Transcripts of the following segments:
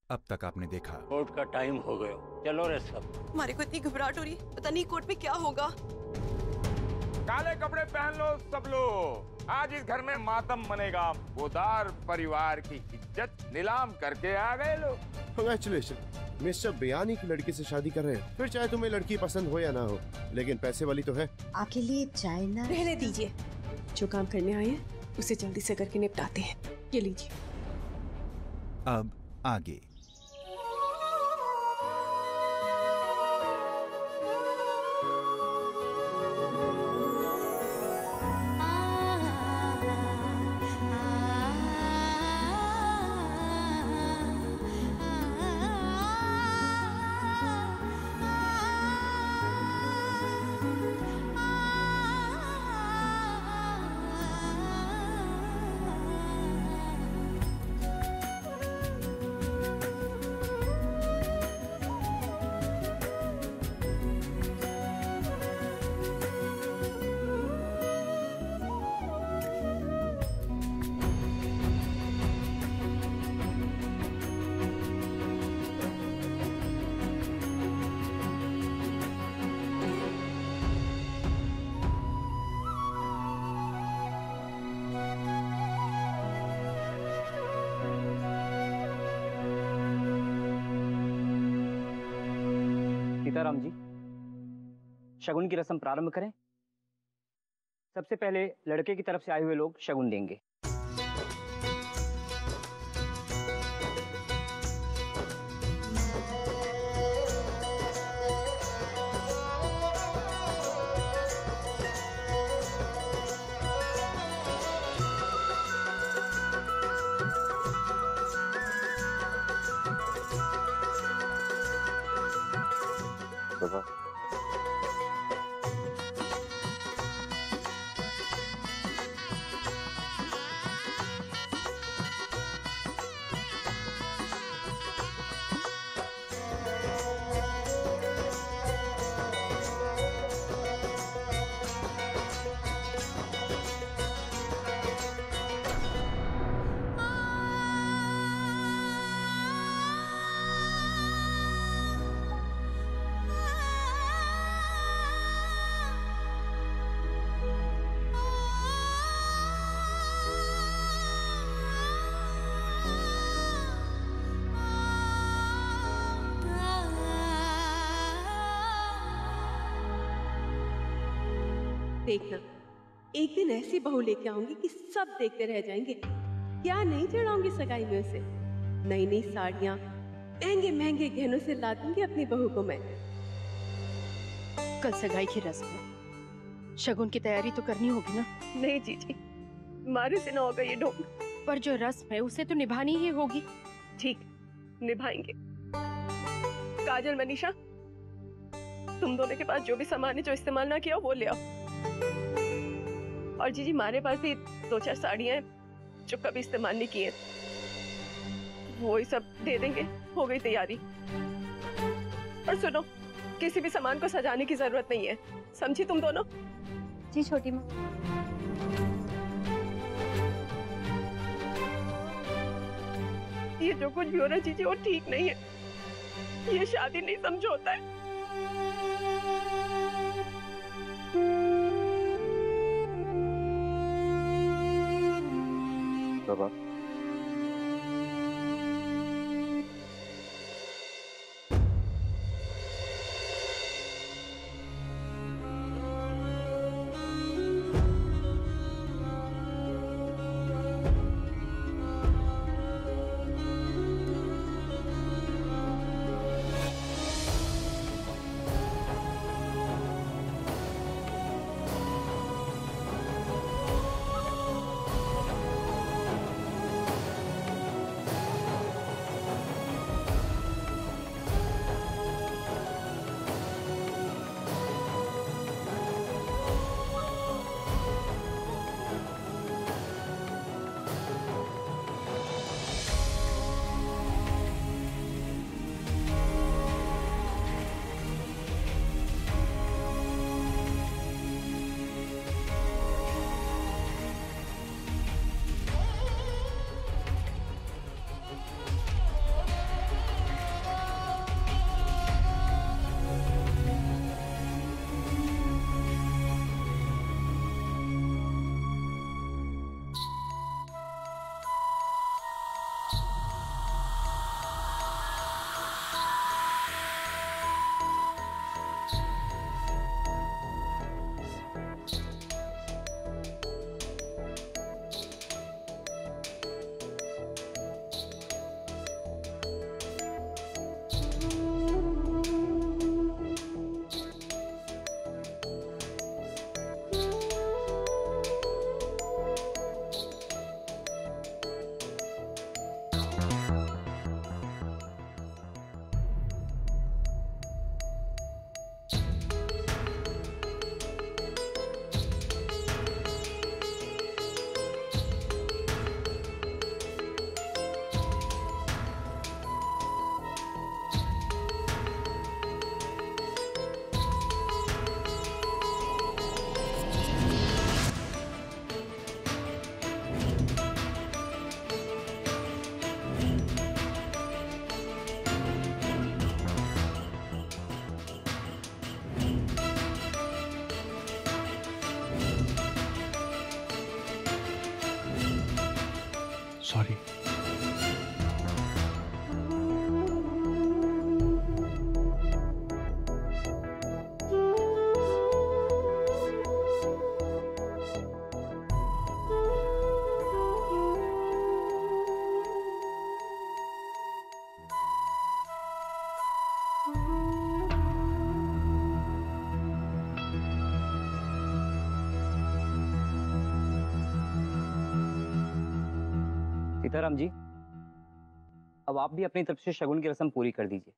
अब तक आपने देखा। कोर्ट का टाइम हो गया, चलो रे सब। हमारे को इतनी घबराहट हो रही, पता नहीं कोर्ट में क्या होगा। काले कपड़े पहन लो सब लोग, आज इस घर में मातम मनेगा। बोदार परिवार की इज्जत नीलाम करके आ गए लोग। कांग्रेचुलेशन, मिस्टर बयानी की लड़की से शादी कर रहे हैं। फिर चाहे तुम्हें लड़की पसंद हो या ना हो, लेकिन पैसे वाली तो है। आपके लिए चाय ना? रहने दीजिए, जो काम करने आए हैं उसे जल्दी से करके निपटाते हैं। ये लीजिए। अब आगे। सीताराम जी, शगुन की रस्म प्रारंभ करें। सबसे पहले लड़के की तरफ से आए हुए लोग शगुन देंगे। देखना, एक दिन ऐसी बहू लेके आऊंगी कि सब देखते रह जाएंगे। क्या नहीं चढ़ाऊंगी सगाई में उसे। नई नई साड़ियां, महंगे महंगे गहनों से ला दूंगी अपनी बहू को मैं। कल सगाई की रस्म है, शगुन की तैयारी तो करनी होगी ना? नहीं जीजी, हमारे से ना होगा ये ढोंग। पर जो रस्म है उसे तो निभानी ही होगी। ठीक, निभाएंगे। काजल, मनीषा, तुम दोनों के पास जो भी सामान है जो इस्तेमाल ना किया वो ले आओ। और जीजी, हमारे पास भी 2-4 साड़ियां हैं जो कभी इस्तेमाल नहीं की हैं, वो ही सब दे देंगे। हो गई तैयारी। और सुनो, किसी भी सामान को सजाने की जरूरत नहीं है, समझी तुम दोनों? जी छोटी माँ। ये जो कुछ भी हो रहा है जीजी वो ठीक नहीं है। ये शादी नहीं समझौता है। बाबा, सॉरी। सीताराम जी, अब आप भी अपनी तरफ से शगुन की रस्म पूरी कर दीजिए।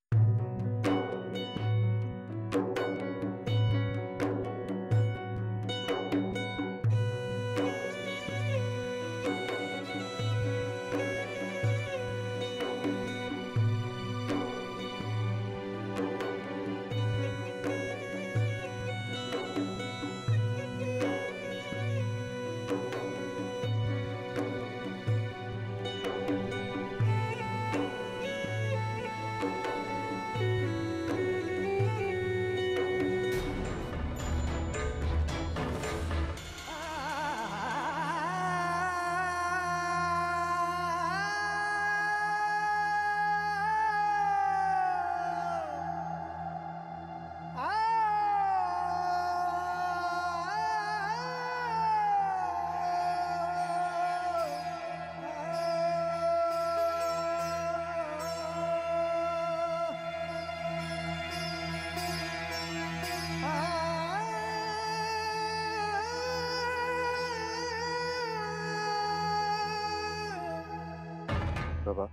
बाबा,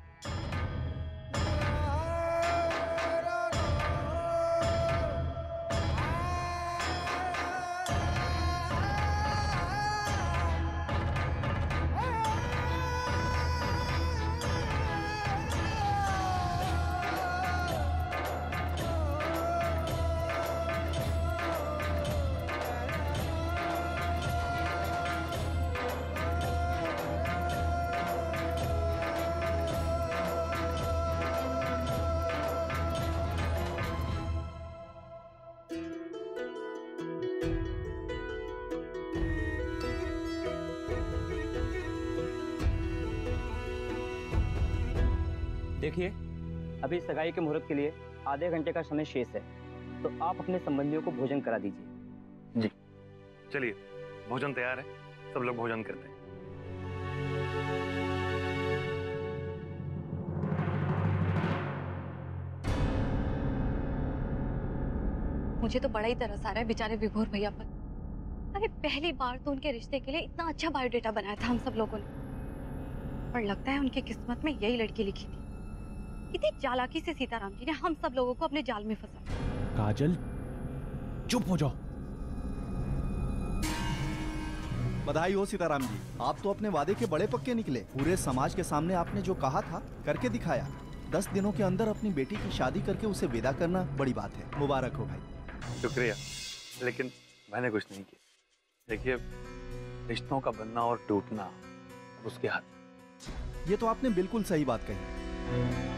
देखिए, अभी सगाई के मुहूर्त के लिए आधे घंटे का समय शेष है, तो आप अपने संबंधियों को भोजन करा दीजिए। जी चलिए, भोजन तैयार है, सब लोग भोजन करते हैं। मुझे तो बड़ा ही तरस आ रहा है बेचारे विभोर भैया पर। अरे पहली बार तो उनके रिश्ते के लिए इतना अच्छा बायोडेटा बनाया था हम सब लोगों ने, पर लगता है उनकी किस्मत में यही लड़की लिखी थी। कितनी चालाकी से सीताराम जी ने हम सब लोगों को अपने जाल में फंसाया। काजल, चुप हो जाओ। बधाई हो सीताराम जी, आप तो अपने वादे के बड़े पक्के निकले। पूरे समाज के सामने आपने जो कहा था करके दिखाया। 10 दिनों के अंदर अपनी बेटी की शादी करके उसे विदा करना बड़ी बात है। मुबारक हो भाई। शुक्रिया, लेकिन मैंने कुछ नहीं किया। देखिए, रिश्तों का बनना और टूटना उसके हाथ। ये तो आपने बिल्कुल सही बात कही।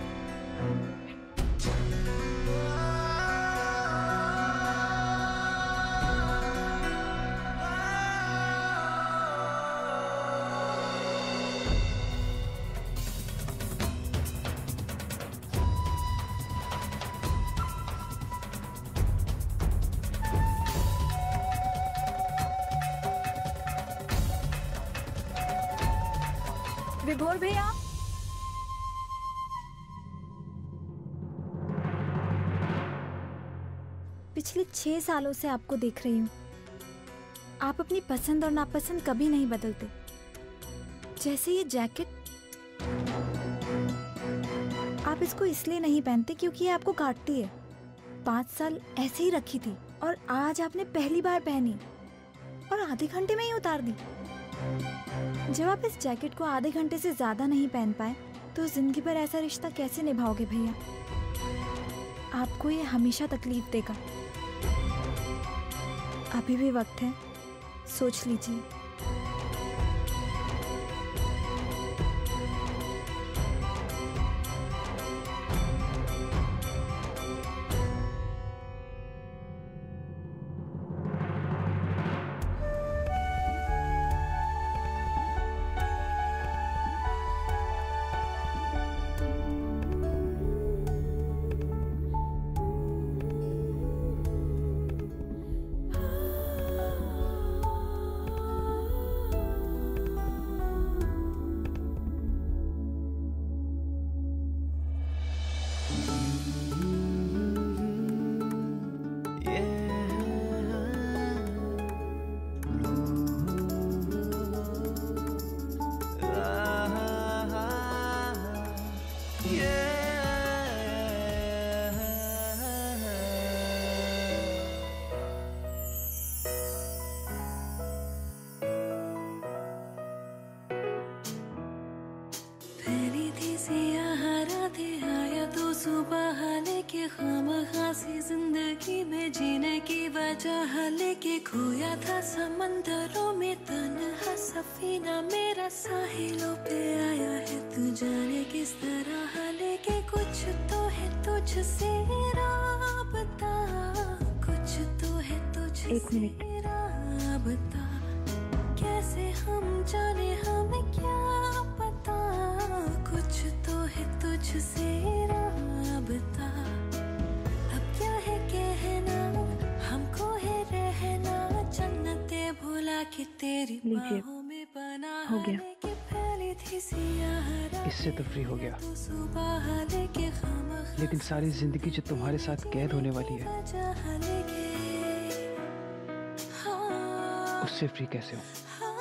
विभोर भैया, पिछले 6 सालों से आपको देख रही हूँ। आप अपनी पसंद और नापसंद कभी नहीं बदलते। जैसे ये जैकेट, आप इसको इसलिए नहीं पहनते क्योंकि ये आपको काटती है। 5 साल ऐसे ही रखी थी और आज आपने पहली बार पहनी और आधे घंटे में ही उतार दी। जब आप इस जैकेट को आधे घंटे से ज्यादा नहीं पहन पाए तो जिंदगी भर ऐसा रिश्ता कैसे निभाओगे भैया? आपको ये हमेशा तकलीफ देगा। अभी भी वक्त है, सोच लीजिए। से यहाँ राधे आया तो सुबह लेके खामखासी जिंदगी में जीने की वजह लेके खोया था समंदरों में तन्हा सफीना मेरा साहिलों पे आया है तू जाने किस तरह लेके कुछ तो है तुझसे राबता कुछ तो है तुझसे राबता कैसे हम जाने हमें क्या पता कुछ तो है तुझसे राबता अब क्या है कहना हमको है रहना जन्नते भुला के तेरी बाहों में बना हो गया। के पहले थी सियारा इससे तो फ्री हो गया, लेकिन सारी जिंदगी जो तुम्हारे साथ कैद होने वाली है उससे फ्री कैसे हो?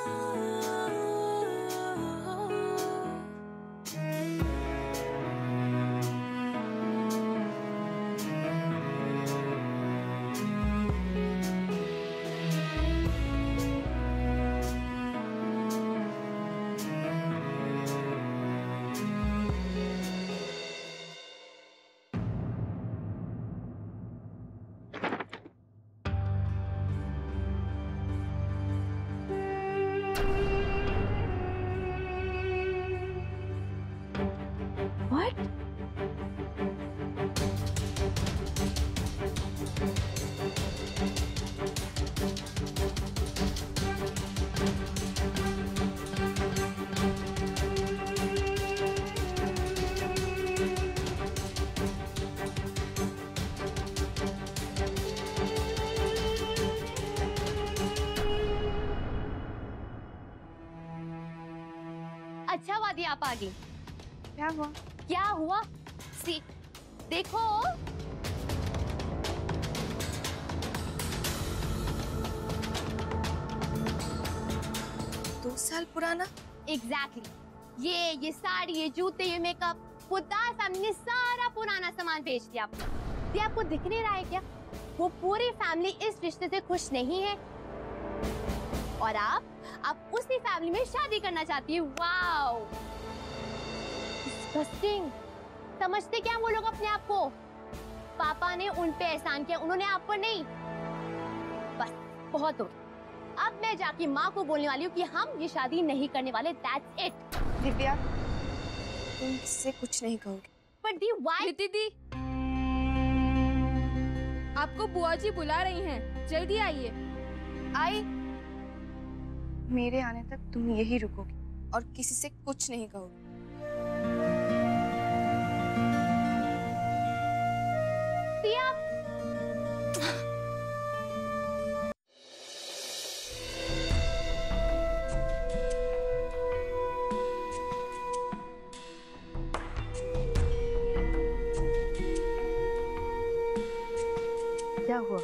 अच्छा वादी आप आ गई। क्या हुआ? क्या हुआ? सी देखो दो साल पुराना। एग्जैक्टली ये साड़ी, ये जूते, ये मेकअप, खुदा हमने सारा पुराना सामान बेच दिया आपको। ये आपको दिख नहीं रहा है क्या? वो पूरी फैमिली इस रिश्ते से खुश नहीं है और आप उसी फैमिली में शादी करना चाहती है। Wow, disgusting. समझते क्या वो लोग अपने आप को? पापा ने उन पे एहसान किया, उन्होंने आप पर नहीं। बस बहुत हो गया। अब मैं जाके माँ को बोलने वाली हूँ कि हम ये शादी नहीं करने वाले। That's it। दिव्या, तुम किससे कुछ नहीं कहोगे। पर दी वाई दीदी, आपको बुआ जी बुला रही हैं, जल्दी आइए। आई, मेरे आने तक तुम यही रुकोगी और किसी से कुछ नहीं कहोगी। क्या हुआ?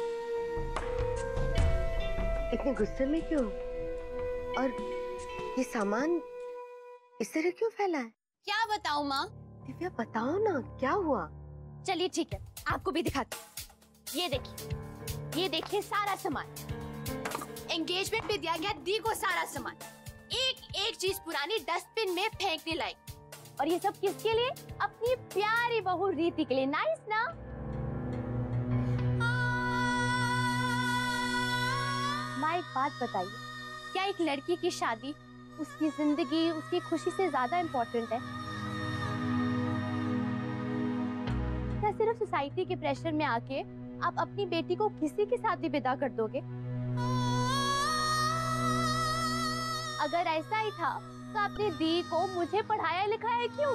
इतने गुस्से में क्यों? और ये सामान इस तरह क्यों फैला है? क्या बताऊं माँ? दिव्या बताओ ना, क्या हुआ? चलिए ठीक है, आपको भी दिखाती। ये देखिए सारा सामान। एंगेजमेंट पे दिया गया दी को सारा सामान, एक चीज पुरानी डस्टबिन में फेंकने लायक। और ये सब किसके लिए? अपनी प्यारी बहू रीति के लिए। नाइस ना? माँ एक बात बताइए, क्या एक लड़की की शादी उसकी जिंदगी, उसकी खुशी से ज्यादा इम्पोर्टेंट है? क्या सिर्फ सोसाइटी के प्रेशर में आके आप अपनी बेटी को किसी के साथ भी विदा कर दोगे? अगर ऐसा ही था तो अपनी दी को मुझे पढ़ाया लिखाया क्यों?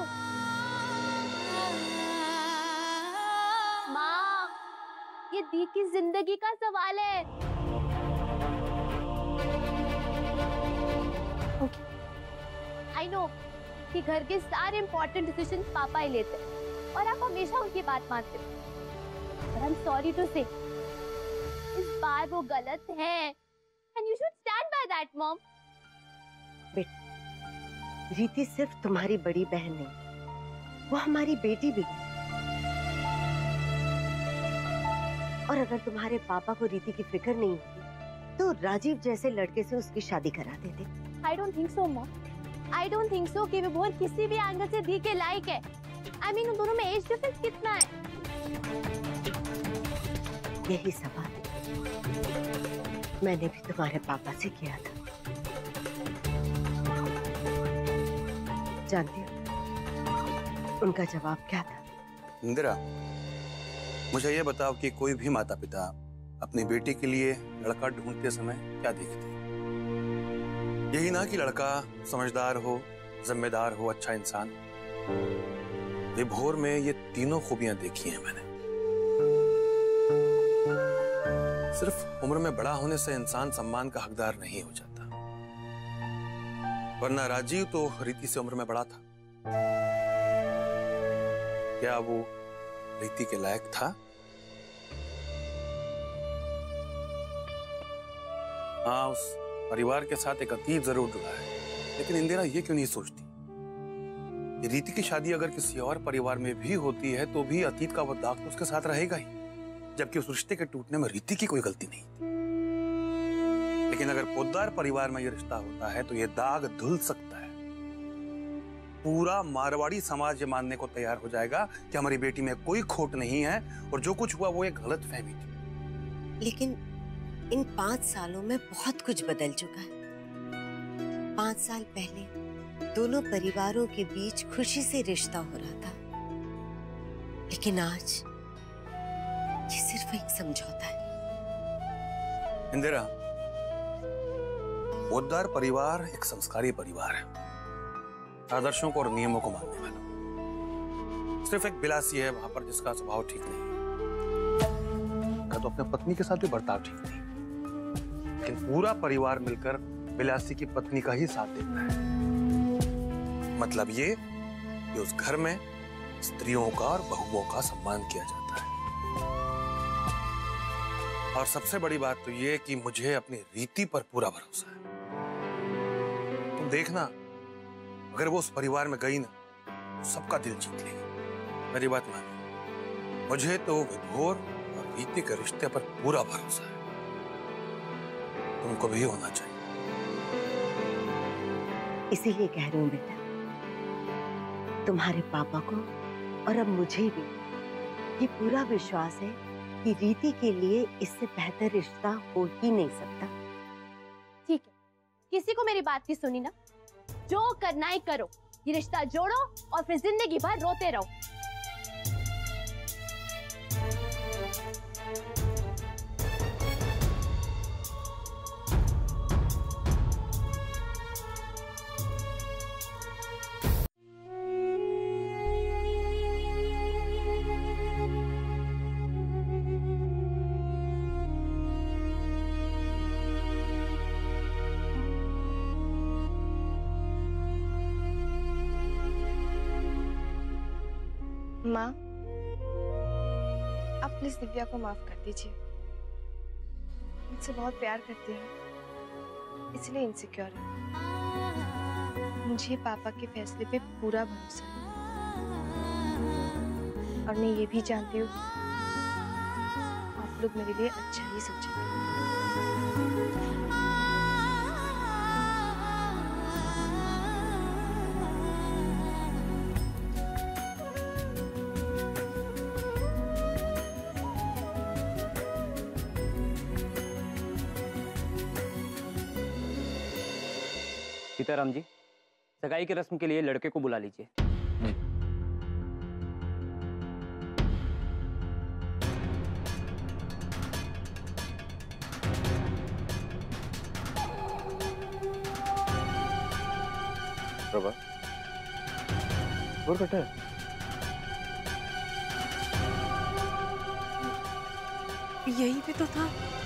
माँ, ये दी की जिंदगी का सवाल है। आई नो कि घर के सारे इम्पोर्टेंट डिसीजन पापा ही लेते हैं और आप हमेशा उनकी बात मानते हो। But I'm sorry to say, इस बार वो गलत है and you should stand by that, mom. बेटा, रीति सिर्फ तुम्हारी बड़ी बहन नहीं, वो हमारी बेटी भी है। और अगर तुम्हारे पापा को रीति की फिक्र नहीं होती तो राजीव जैसे लड़के से उसकी शादी करा देते। I don't think so, mom. I don't think so कि विभोर किसी भी एंगल से धी के लायक है। आई मीन उन दोनों में एज डिफरेंस कितना है? यही सवाल मैंने भी तुम्हारे पापा से किया था। जानती हो उनका जवाब क्या था? इंदिरा, मुझे ये बताओ कि कोई भी माता पिता अपनी बेटी के लिए लड़का ढूंढते समय क्या देखते हैं? यही ना कि लड़का समझदार हो, जिम्मेदार हो, अच्छा इंसान। विभोर में ये तीनों खूबियां देखी हैं मैंने। सिर्फ उम्र में बड़ा होने से इंसान सम्मान का हकदार नहीं हो जाता, वरना राजीव तो रीति से उम्र में बड़ा था। क्या वो रीति के लायक था? हाँ, उस परिवार के साथ एक अतीत जरूर जुड़ा है, लेकिन इंदिरा ये क्यों नहीं सोचती कि रीति की शादी अगर किसी और परिवार में भी होती है तो भी अतीत का वो दाग तो उसके साथ रहेगा ही, जबकि उस रिश्ते के टूटने में रीति की कोई गलती नहीं थी। लेकिन अगर पोद्दार परिवार में ये रिश्ता होता है तो ये दाग धुल सकता है। पूरा मारवाड़ी समाज ये मानने को तैयार हो जाएगा कि हमारी बेटी में कोई खोट नहीं है और जो कुछ हुआ वो एक गलत फहमी थी। लेकिन इन 5 सालों में बहुत कुछ बदल चुका है। 5 साल पहले दोनों परिवारों के बीच खुशी से रिश्ता हो रहा था, लेकिन आज ये सिर्फ एक समझौता है। इंदिरा, पोद्दार परिवार एक संस्कारी परिवार है, आदर्शों को और नियमों को मानने वाला। सिर्फ एक बिलासी है वहां पर जिसका स्वभाव ठीक नहीं है, तो अपने पत्नी के साथ भी बर्ताव ठीक नहीं, लेकिन पूरा परिवार मिलकर बिलासी की पत्नी का ही साथ देता है। मतलब ये कि उस घर में स्त्रियों का और बहुओं का सम्मान किया जाता है। और सबसे बड़ी बात तो ये कि मुझे अपनी रीति पर पूरा भरोसा है। तुम देखना, अगर वो उस परिवार में गई ना तो सबका दिल जीत लेगी। मेरी बात मानो, मुझे तो विभोर और रीति के रिश्ते पर पूरा भरोसा है। तुमको भी होना चाहिए। इसीलिए कह रही हूँ बेटा, तुम्हारे पापा को और अब मुझे भी ये पूरा विश्वास है कि रीति के लिए इससे बेहतर रिश्ता हो ही नहीं सकता। ठीक है, किसी को मेरी बात की सुनी ना? जो करना है करो, ये रिश्ता जोड़ो और फिर जिंदगी भर रोते रहो। माँ, आप प्लीज दिव्या को माफ कर दीजिए। मुझसे बहुत प्यार करती है, इसलिए इनसिक्योर है। मुझे पापा के फैसले पे पूरा भरोसा है और मैं ये भी जानती हूँ आप लोग मेरे लिए अच्छा ही सोचेंगे। सीताराम जी, सगाई की रस्म के लिए लड़के को बुला लीजिए। प्रभा, और बेटा यही पे तो था।